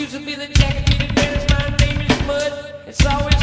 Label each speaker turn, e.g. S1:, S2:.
S1: used to be the jacket, be the dentist, my name is Mud. It's always